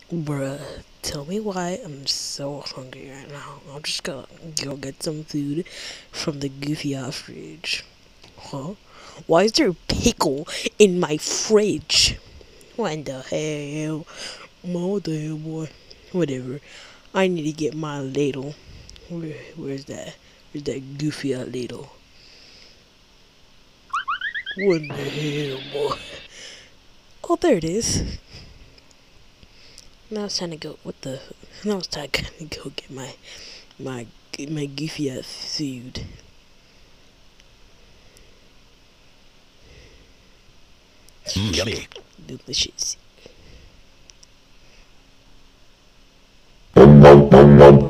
Bruh, tell me why I'm so hungry right now. I'm just gonna go get some food from the goofy ass fridge. Huh? Why is there a pickle in my fridge? What in the hell? What the hell, boy? Whatever. I need to get my ladle. Where's that? Where's that goofy ass ladle? What in the hell, boy? Oh, there it is. Now it's time to go. What the? Now it's time to go get my my goofy ass food. Yummy. Delicious.